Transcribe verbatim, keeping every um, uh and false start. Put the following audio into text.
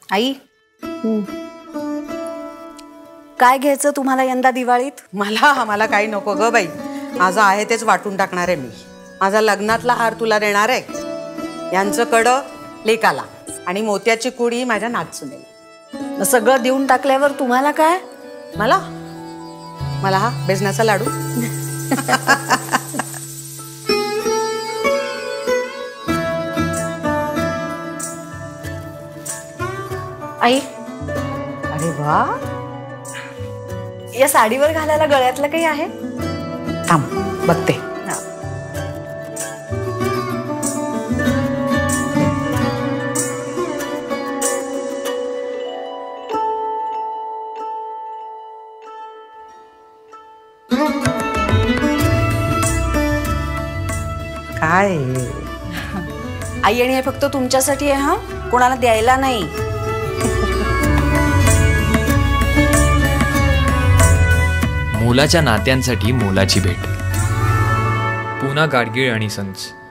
आई काय घ्यायचं तुम्हाला यंदा दिवाळीत? मला मला काही नको ग बाई, माझं आहे तेच वाटून टाकणार आहे मी. माझा लग्नातला हार तुला देणार आहे, यांचं कडं लेकाला आणि मोत्याची कुडी माझ्या नाचुनेला. सगळं देऊन टाकल्यावर तुम्हाला काय? मला मला हा बेसनाचा लाडू. आई अरे वा, या साडीवर घालायला गळ्यातलं काही आहे? थांब बघते. काय आई, आणि हे फक्त तुमच्यासाठी आहे हा, कोणाला द्यायला नाही. मोलाच्या नात्यांसाठी मोलाची भेट. पुन्हा गाडगीळ आणि सन्स.